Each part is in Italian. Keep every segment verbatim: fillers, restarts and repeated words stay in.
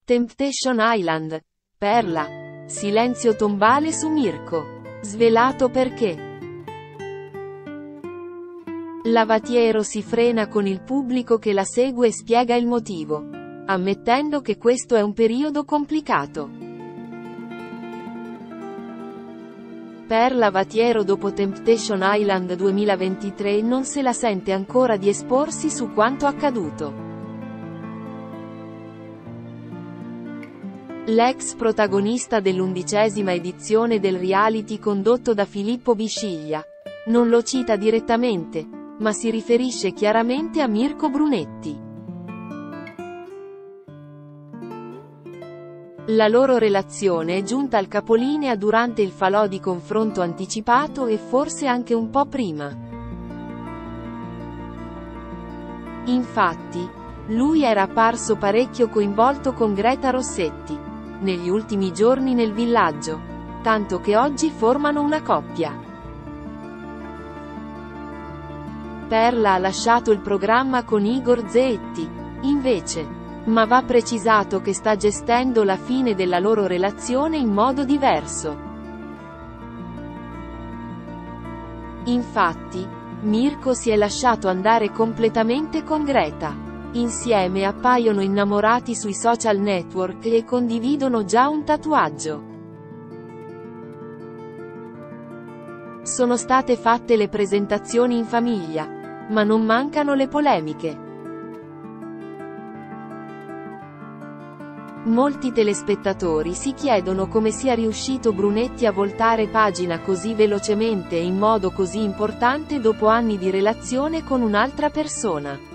Temptation Island. Perla. Silenzio tombale su Mirko. Svelato perché. Lavatiero si frena con il pubblico che la segue e spiega il motivo, ammettendo che questo è un periodo complicato. Per Lavatiero dopo Temptation Island duemilaventitré non se la sente ancora di esporsi su quanto accaduto. L'ex protagonista dell'undicesima edizione del reality condotto da Filippo Bisciglia non lo cita direttamente, ma si riferisce chiaramente a Mirko Brunetti. La loro relazione è giunta al capolinea durante il falò di confronto anticipato e forse anche un po' prima. Infatti, lui era apparso parecchio coinvolto con Greta Rossetti negli ultimi giorni nel villaggio, tanto che oggi formano una coppia. Perla ha lasciato il programma con Igor Zeetti, invece, ma va precisato che sta gestendo la fine della loro relazione in modo diverso. Infatti, Mirko si è lasciato andare completamente con Greta. Insieme appaiono innamorati sui social network e condividono già un tatuaggio. Sono state fatte le presentazioni in famiglia, ma non mancano le polemiche. Molti telespettatori si chiedono come sia riuscito Brunetti a voltare pagina così velocemente e in modo così importante dopo anni di relazione con un'altra persona.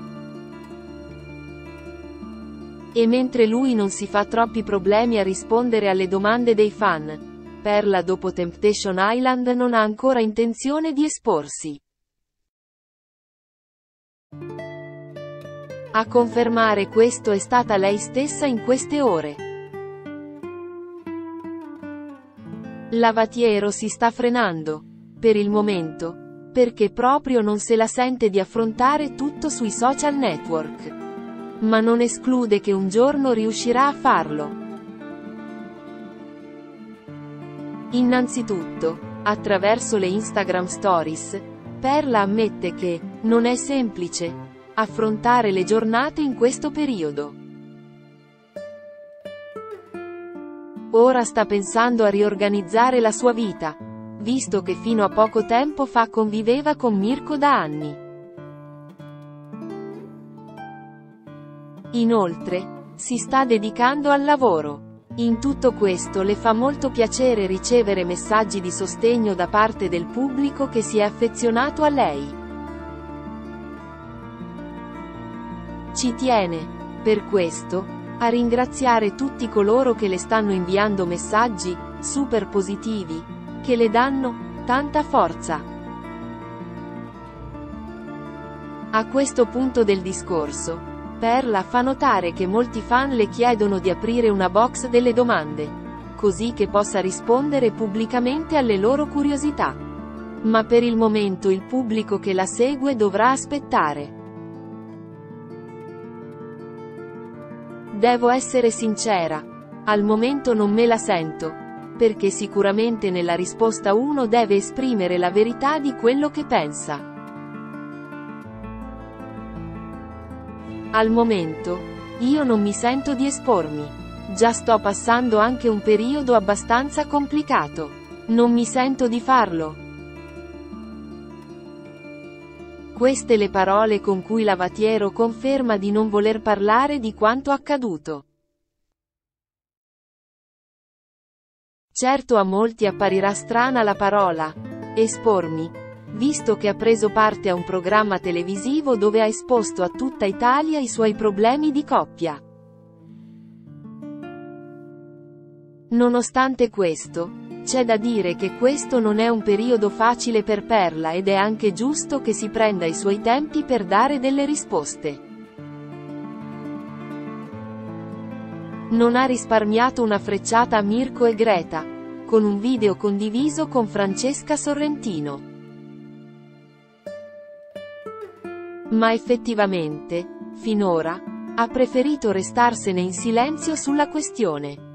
E mentre lui non si fa troppi problemi a rispondere alle domande dei fan, Perla dopo Temptation Island non ha ancora intenzione di esporsi. A confermare questo è stata lei stessa in queste ore. Lavatiero si sta frenando, per il momento, perché proprio non se la sente di affrontare tutto sui social network. Ma non esclude che un giorno riuscirà a farlo. Innanzitutto, attraverso le Instagram Stories, Perla ammette che non è semplice affrontare le giornate in questo periodo. Ora sta pensando a riorganizzare la sua vita, visto che fino a poco tempo fa conviveva con Mirko da anni. Inoltre, si sta dedicando al lavoro. In tutto questo le fa molto piacere ricevere messaggi di sostegno da parte del pubblico che si è affezionato a lei. Ci tiene, per questo, a ringraziare tutti coloro che le stanno inviando messaggi super positivi, che le danno tanta forza. A questo punto del discorso, Perla fa notare che molti fan le chiedono di aprire una box delle domande, così che possa rispondere pubblicamente alle loro curiosità. Ma per il momento il pubblico che la segue dovrà aspettare. Devo essere sincera. Al momento non me la sento, perché sicuramente nella risposta uno deve esprimere la verità di quello che pensa. Al momento, io non mi sento di espormi. Già sto passando anche un periodo abbastanza complicato. Non mi sento di farlo. Queste le parole con cui Lavatiero conferma di non voler parlare di quanto accaduto. Certo a molti apparirà strana la parola espormi, visto che ha preso parte a un programma televisivo dove ha esposto a tutta Italia i suoi problemi di coppia. Nonostante questo, c'è da dire che questo non è un periodo facile per Perla ed è anche giusto che si prenda i suoi tempi per dare delle risposte. Non ha risparmiato una frecciata a Mirko e Greta, con un video condiviso con Francesca Sorrentino. Ma effettivamente, finora, Ha preferito restarsene in silenzio sulla questione.